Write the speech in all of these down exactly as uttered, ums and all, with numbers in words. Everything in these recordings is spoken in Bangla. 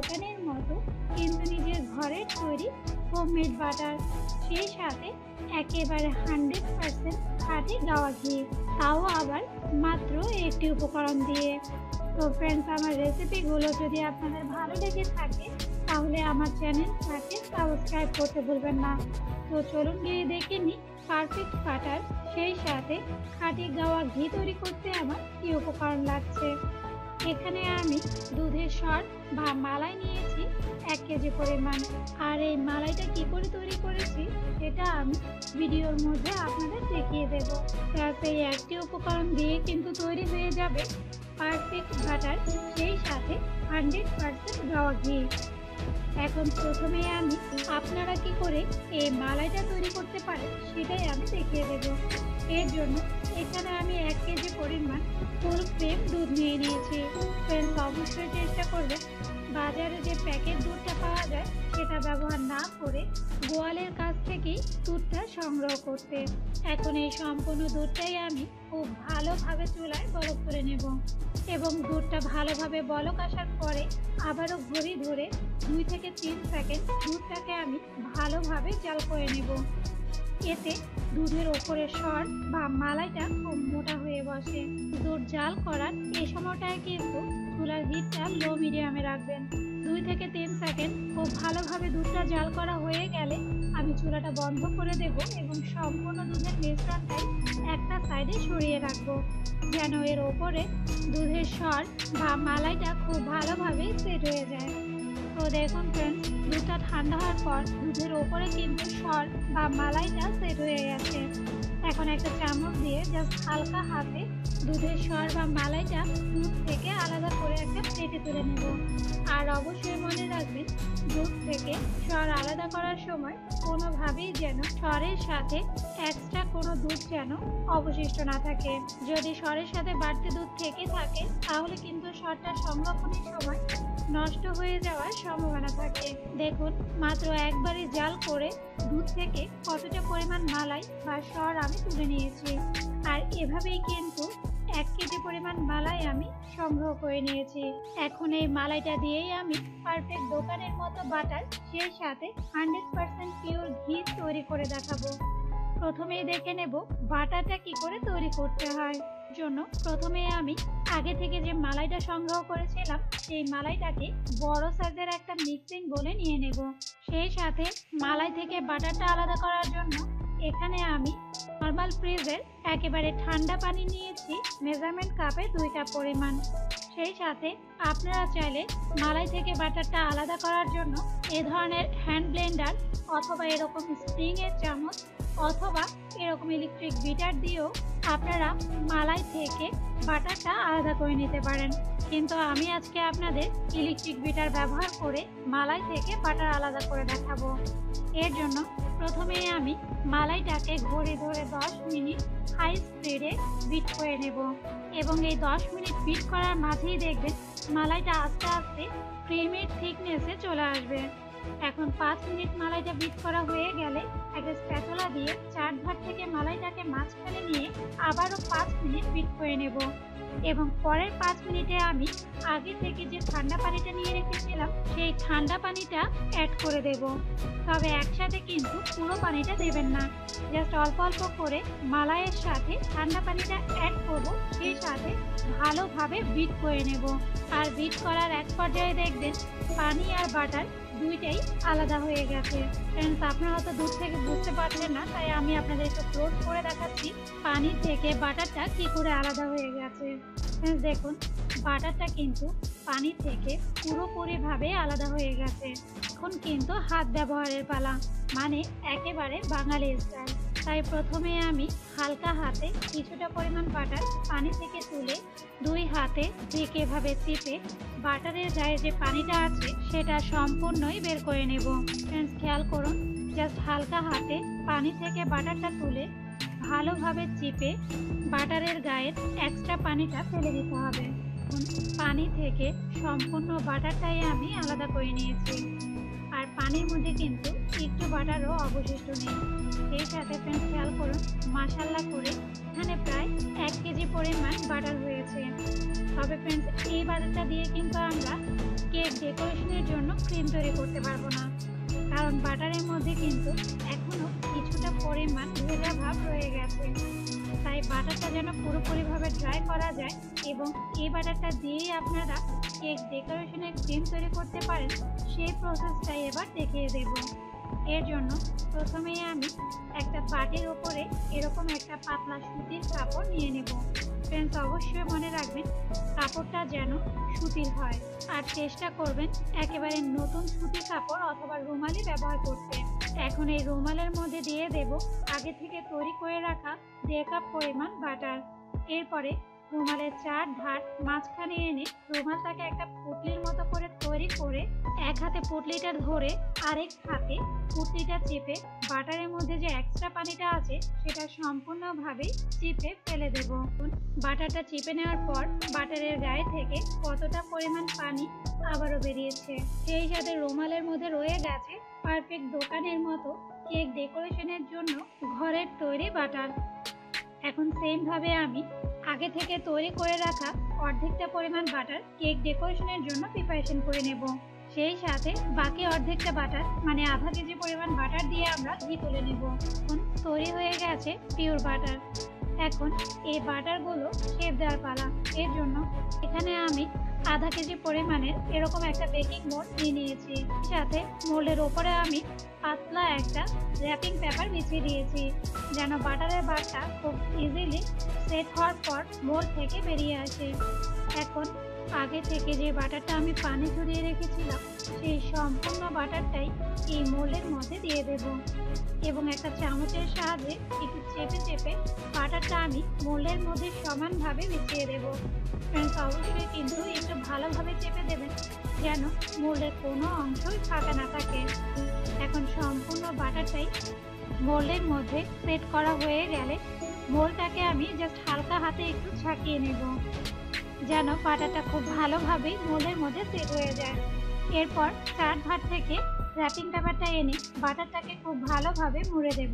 দোকানের মতো কিন্তু নিজের ঘরের তৈরি হোমমেড বাটার, সেই সাথে একেবারে হান্ড্রেড পার্সেন্ট খাঁটি গাওয়া ঘি, তাও আবার মাত্র একটি উপকরণ দিয়ে। তো ফ্রেন্ডস, আমার রেসিপিগুলো যদি আপনাদের ভালো লেগে থাকে তাহলে আমার চ্যানেলটাকে সাবস্ক্রাইব করতে ভুলবেন না। তো চলুন গিয়ে দেখে নিই পারফেক্ট বাটার সেই সাথে খাঁটি গাওয়া ঘি তৈরি করতে আমার কি উপকরণ লাগছে। এখানে আমি দুধের সর বা মালাই নিয়েছি এক কেজি পরিমাণ, আর এই মালাইটা কি করে তৈরি করেছি সেটা আমি ভিডিওর মধ্যে আপনাদের দেখিয়ে দেব। যাতে এই একটি উপকরণ দিয়ে কিন্তু তৈরি হয়ে যাবে পারফেক্ট বাটার সেই সাথে হান্ড্রেড পার্সেন্ট গাওয়া ঘি। এখন প্রথমে আমি আপনারা কি করে এই মালাইটা তৈরি করতে পারেন সেটাই আমি দেখিয়ে দেব। এর জন্য এখানে আমি এক কেজি পরিমাণ ফুল ক্রিম দুধ নিয়ে নিয়েছি। ফ্রেন্ডস, অবশ্যই চেষ্টা করবেন বাজারে যে প্যাকেট দুধটা পাওয়া যায় সেটা ব্যবহার না করে গোয়ালের কাছ থেকেই দুধটা সংগ্রহ করতে। এখন এই সম্পূর্ণ দুধটাই আমি খুব ভালোভাবে চুলায় বলক করে নেব এবং দুধটা ভালোভাবে বলক আসার পরে আবারও ঘড়ি ধরে দুই থেকে তিন সেকেন্ড দুধটাকে আমি ভালোভাবে জাল করে নেব। এতে দুধের ওপরের সর বা মালাইটা খুব মোটা হয়ে বসে। দুধ জাল করার এই সময়টায় কিন্তু চুলার হিটটা লো মিডিয়ামে রাখবেন। দুই থেকে তিন সেকেন্ড খুব ভালোভাবে দুধটা জাল করা হয়ে গেলে আমি চুলাটা বন্ধ করে দেব এবং সম্পূর্ণ দুধের মিশ্রণটাই একটা সাইডে সরিয়ে রাখবো, যেন এর ওপরে দুধের সর বা মালাইটা খুব ভালোভাবে সেট হয়ে যায়। তো দেখুন ফ্রেন্ডস, দুধটা ঠান্ডা হওয়ার পর দুধের ওপরে কিন্তু সর বা মালাইটা সেট হয়ে গেছে। এখন একটা চামচ দিয়ে জাস্ট হালকা হাতে দুধের সর বা মালাইটা দুধ থেকে আলাদা করে একটা প্লেটে তুলে নেব। আর অবশ্যই মনে রাখবেন দুধ থেকে সর আলাদা করার সময় কোনোভাবেই যেন সরের সাথে এক্সট্রা কোনো দুধ যেন অবশিষ্ট না থাকে। যদি সরের সাথে বাড়তি দুধ থেকে থাকে তাহলে কিন্তু সরটা সংরক্ষণের সময় নষ্ট হয়ে যাওয়ার সম্ভাবনা থাকে। দেখুন, মাত্র একবারই জাল করে দুধ থেকে কতটা পরিমাণ মালাই বা সর আমি তুলে নিয়েছি। আর এভাবেই কিন্তু এক কেজি পরিমাণ মালাই আমি সংগ্রহ করে নিয়েছি। এখন এই মালাইটা দিয়েই আমি পারফেক্ট দোকানের মতো বাটার সেই সাথে হান্ড্রেড পার্সেন্ট পিওর ঘি তৈরি করে দেখাবো। প্রথমেই দেখে নেব বাটারটা কি করে তৈরি করতে হয়। জন্য প্রথমে আমি আগে থেকে যে মালাইটা সংগ্রহ করেছিলাম সেই মালাইটাকে বড় সাইজের একটা মিক্সিং বোলে নিয়ে নেব। সেই সাথে মালাই থেকে বাটারটা আলাদা করার জন্য এখানে আমি নর্মাল ফ্রিজের একেবারে ঠান্ডা পানি নিয়েছি মেজারমেন্ট কাপে দুই কাপ পরিমাণ। সেই সাথে আপনারা চাইলে মালাই থেকে বাটারটা আলাদা করার জন্য এ ধরনের হ্যান্ড ব্লেন্ডার অথবা এরকম স্প্রিং এর চামচ অথবা এরকম ইলেকট্রিক বিটার দিয়েও আপনারা মালাই থেকে বাটারটা আলাদা করে নিতে পারেন। কিন্তু আমি আজকে আপনাদের ইলেকট্রিক বিটার ব্যবহার করে মালাই থেকে বাটার আলাদা করে দেখাবো। এর জন্য প্রথমে আমি মালাইটাকে ঘড়ি ধরে দশ মিনিট হাই স্পিডে বিট করে নেব এবং এই দশ মিনিট বিট করার মাঝেই দেখবেন মালাইটা আস্তে আস্তে ক্রিমের থিকনেসে চলে আসবে। এখন পাঁচ মিনিট মালাইটা বিট করা হয়ে গেলে একটা স্প্যাচুলা দিয়ে চার ধার থেকে মালাইটাকে মাঝখানে নিয়ে আবারও পাঁচ মিনিট বিট করে নেব এবং পরের পাঁচ মিনিটে আমি আগে থেকে যে ঠান্ডা পানিটা নিয়ে রেখেছিলাম সেই ঠান্ডা পানিটা অ্যাড করে দেব। তবে একসাথে কিন্তু পুরো পানিটা দেবেন না, জাস্ট অল্প অল্প করে মালাইয়ের সাথে ঠান্ডা পানিটা অ্যাড করব। সেই সাথে ভালোভাবে বিট করে নেব। আর বিট করার এক পর্যায়ে দেখবেন পানি আর বাটার দুইটাই আলাদা হয়ে গেছে। ফ্রেন্ডস, আপনারা হয়তো দূর থেকে বুঝতে পারছেন না, তাই আমি আপনাদের একটু ক্লোজ করে দেখাচ্ছি পানি থেকে বাটারটা কি করে আলাদা হয়ে গেছে। ফ্রেন্ডস, দেখুন বাটারটা কিন্তু পানি থেকে পুরোপুরিভাবে আলাদা হয়ে গেছে। এখন কিন্তু হাত ব্যবহারের পালা, মানে একেবারে বাঙালি স্টাইল। তাই প্রথমে আমি হালকা হাতে কিছুটা পরিমাণ বাটার পানি থেকে তুলে দুই হাতে ঠিক এভাবে চিপে বাটারের গায়ে যে পানিটা আছে সেটা সম্পূর্ণই বের করে নেব। ফ্রেন্ডস, খেয়াল করুন, জাস্ট হালকা হাতে পানি থেকে বাটারটা তুলে ভালোভাবে চিপে বাটারের গায়ের এক্সট্রা পানিটা ফেলে দিতে হবে। পানি থেকে সম্পূর্ণ বাটারটাই আমি আলাদা করে নিয়েছি। আর পানির মধ্যে কিন্তু একটু বাটারও অবশিষ্ট নেই। এই সাথে ফ্রেন্ডস খেয়াল করুন, মাশাআল্লাহ করে এখানে প্রায় এক কেজি পরিমাণ বাটার হয়েছে। তবে ফ্রেন্ডস এই বাটারটা দিয়ে কিন্তু আমরা কেক ডেকোরেশনের জন্য ক্রিম তৈরি করতে পারবো না, কারণ বাটারের মধ্যে কিন্তু এখনো কিছুটা পরিমাণ ভেজা ভাব রয়ে গেছে। তাই বাটারটা যেন পুরোপুরিভাবে ড্রাই করা যায় এবং এই বাটারটা দিয়েই আপনারা কেক ডেকোরেশনের ক্রিম তৈরি করতে পারেন, সেই প্রসেসটাই এবার দেখিয়ে দেব। এর জন্য প্রথমেই আমি একটা বাটির উপরে এরকম একটা পাতলা সুতির কাপড় নিয়ে নেব। ফ্রেন্ডস অবশ্যই মনে রাখবেন কাপড়টা যেন সুতির হয়, আর চেষ্টা করবেন একেবারে নতুন সুতির কাপড় অথবা রুমালি ব্যবহার করতে। এখন এই রুমালের মধ্যে দিয়ে দেব আগে থেকে তৈরি করে রাখা দেড় কাপ পরিমাণ বাটার। এরপরে রুমালের চার ধার মাঝখানে এনে রুমালটাকে একটা পুটলির মতো করে তৈরি করে এক হাতে পুটলিটা ধরে আরেক হাতে পুটলিটা চেপে বাটারের মধ্যে যে এক্সট্রা পানিটা আছে সেটা সম্পূর্ণভাবে চিপে ফেলে দেব। বাটারটা চিপে নেওয়ার পর বাটারের গায়ে থেকে কতটা পরিমাণ পানি আবারও বেরিয়েছে, সেই সাথে রুমালের মধ্যে রয়ে গেছে পারফেক্ট দোকানের মতো কেক ডেকোরেশনের জন্য ঘরের তৈরি বাটার। এখন সেম ভাবে আমি আগে থেকে তৈরি করে রাখা অর্ধেকটা পরিমাণ বাটার কেক ডেকোরেশনের জন্য প্রিপারেশন করে নেব। সেই সাথে বাকি অর্ধেকটা বাটার মানে আধা কেজি পরিমাণ বাটার দিয়ে আমরা ঘি তুলে নেব। এখন তৈরি হয়ে গেছে পিওর বাটার। এখন এই বাটারগুলো শেপ দেওয়ার পালা। এর জন্য এখানে আমি আধা কেজি পরিমাণের এরকম একটা বেকিং মোল্ড নিয়ে নিয়েছি, সাথে মোল্ডের ওপরে আমি পাতলা একটা র্যাপিং পেপার বিছিয়ে দিয়েছি যেন বাটারের বারটা খুব ইজিলি সেট হওয়ার পর মোল্ড থেকে বেরিয়ে আসে। এখন আগে থেকে যে বাটারটা আমি পানি ঝরিয়ে রেখেছিলাম সেই সম্পূর্ণ বাটারটাই এই মোল্ডের মধ্যে দিয়ে দেব এবং একটা চামচের সাহায্যে একটু চেপে চেপে বাটারটা আমি মোল্ডের মধ্যে সমানভাবে বিছিয়ে দেব। ফ্রেন্ডস অবশ্যই কিন্তু একটু ভালোভাবে চেপে দেবেন যেন মোল্ডের কোনো অংশই ফাঁকা না থাকে। এখন সম্পূর্ণ বাটারটাই মোল্ডের মধ্যে সেট করা হয়ে গেলে মোল্ডটাকে আমি জাস্ট হালকা হাতে একটু ছাকিয়ে নেব যেন বাটারটা খুব ভালোভাবে মোল্ডের মধ্যে সেট হয়ে যায়। এরপর চার ধার থেকে র্যাপিং পেপারটা এনে বাটারটাকে খুব ভালোভাবে মুড়ে দেব।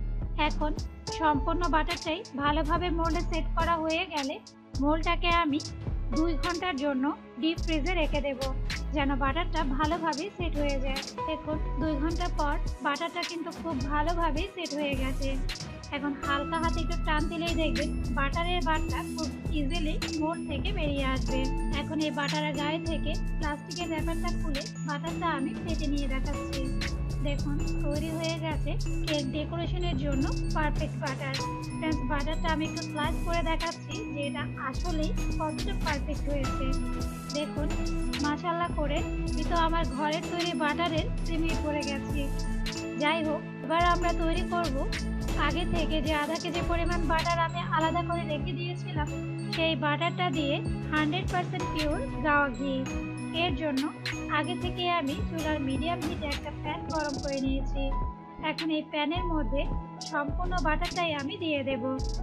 এখন সম্পূর্ণ বাটারটাই ভালোভাবে মোল্ডে সেট করা হয়ে গেলে মোল্ডটাকে আমি দুই ঘন্টার জন্য ডিপ ফ্রিজে রেখে দেব যেন বাটারটা ভালোভাবে সেট হয়ে যায়। দেখুন দুই ঘন্টা পর বাটারটা কিন্তু খুব ভালোভাবে সেট হয়ে গেছে। এখন হালকা হাতে একটু টান দিলেই দেখবেন বাটারের বারটা খুব ইজিলি মোল্ড থেকে বেরিয়ে আসবে। এখন এই বাটারের গায়ে থেকে প্লাস্টিকের র্যাপারটা খুলে বাটারটা আমি ফেটে নিয়ে দেখাচ্ছি। দেখুন তৈরি হয়ে গেছে কেক ডেকোরেশনের জন্য পারফেক্ট বাটার। ফ্রেন্ডস বাটারটা আমি একটু স্লাইস করে দেখাচ্ছি যে এটা আসলেই কতটা পারফেক্ট হয়েছে। দেখুন মাশাআল্লাহ করে আমি তো আমার ঘরের তৈরি বাটারের প্রেমে পড়ে গেছি। যাই হোক, এবার আমরা তৈরি করব আগে থেকে যে আধা কেজি পরিমাণ বাটার আমি আলাদা করে রেখে দিয়েছিলাম সেই বাটারটা দিয়ে হান্ড্রেড পার্সেন্ট পিওর গাওয়া ঘি। এর জন্য আগে থেকে আমি চুলার মিডিয়াম হিটে একটা প্যান গরম করে নিয়েছি। এখন এই প্যানের মধ্যে সম্পূর্ণ বাটারটাই আমি দিয়ে দেব।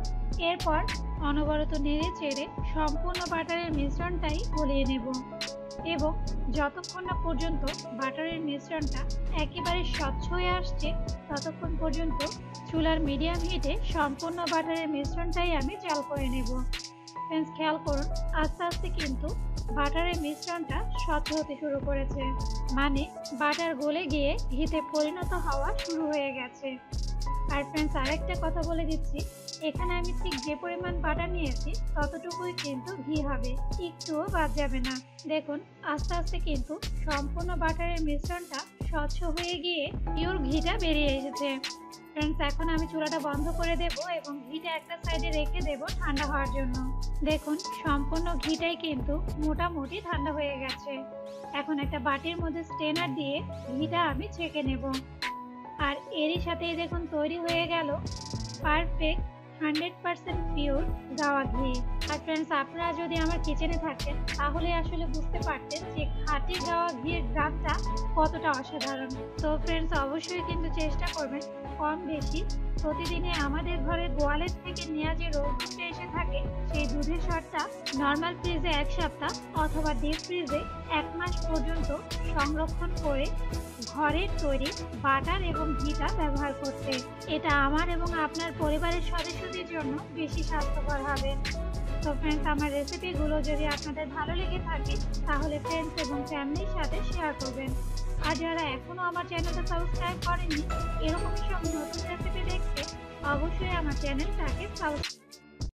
এরপর অনবরত নেড়ে চেড়ে সম্পূর্ণ বাটারের মিশ্রণটাই গলিয়ে নেব এবং যতক্ষণ না পর্যন্ত বাটারের মিশ্রণটা একেবারে স্বচ্ছ হয়ে আসছে ততক্ষণ পর্যন্ত চুলার মিডিয়াম হিটে সম্পূর্ণ বাটারের মিশ্রণটাই আমি জাল করে নেব। ফ্রেন্ডস খেয়াল করুন আস্তে আস্তে কিন্তু বাটারের মিশ্রণটা স্বচ্ছ হতে শুরু করেছে, মানে বাটার গলে গিয়ে ঘিতে পরিণত হওয়া শুরু হয়ে গেছে। আর ফ্রেন্ডস আরেকটা কথা বলে দিচ্ছি, এখানে আমি ঠিক যে পরিমাণ বাটার নিয়েছি ততটুকুই কিন্তু ঘি হবে, একটুও বাদ যাবে না। দেখুন আস্তে আস্তে কিন্তু সম্পূর্ণ বাটারের মিশ্রণটা স্বচ্ছ হয়ে গিয়ে পিওর ঘিটা বেরিয়ে এসেছে। ফ্রেন্ডস এখন আমি চুলাটা বন্ধ করে দেব এবং ঘিটা একটা সাইডে রেখে দেব ঠান্ডা হওয়ার জন্য। দেখুন সম্পূর্ণ ঘিটাই কিন্তু মোটামুটি ঠান্ডা হয়ে গেছে। এখন একটা বাটির মধ্যে স্ট্রেনার দিয়ে ঘিটা আমি ছেঁকে নেব। আর এরই সাথেই দেখুন তৈরি হয়ে গেল পারফেক্ট হান্ড্রেড পার্সেন্ট পিওর গাওয়া ঘি। আর ফ্রেন্ডস, আপনারা যদি আমার কিচেনে থাকেন তাহলে আসলে বুঝতে পারতেন যে খাঁটি গাওয়া ঘিয়ের গ্রামটা কতটা অসাধারণ। তো ফ্রেন্ডস, অবশ্যই কিন্তু চেষ্টা করবেন কম বেশি প্রতিদিনে আমাদের ঘরে গোয়ালের থেকে নেওয়া যে রোজ দুধটা এসে থাকে সেই দুধের স্বাদটা নর্মাল ফ্রিজে এক সপ্তাহ অথবা ডিপ ফ্রিজে এক মাস পর্যন্ত সংরক্ষণ করে ঘরের তৈরি বাটার এবং ঘিটা ব্যবহার করতে। এটা আমার এবং আপনার পরিবারের সদস্যদের জন্য বেশি স্বাস্থ্যকর হবে। তো ফ্রেন্ডস, আমার রেসিপিগুলো যদি আপনাদের ভালো লেগে থাকে তাহলে ফ্রেন্ডস এবং ফ্যামিলির সাথে শেয়ার করবেন। আর যারা এখনও আমার চ্যানেলটা সাবস্ক্রাইব করেননি, এরকমই সব নতুন রেসিপি দেখতে অবশ্যই আমার চ্যানেলটাকে সাবস্ক্রাইব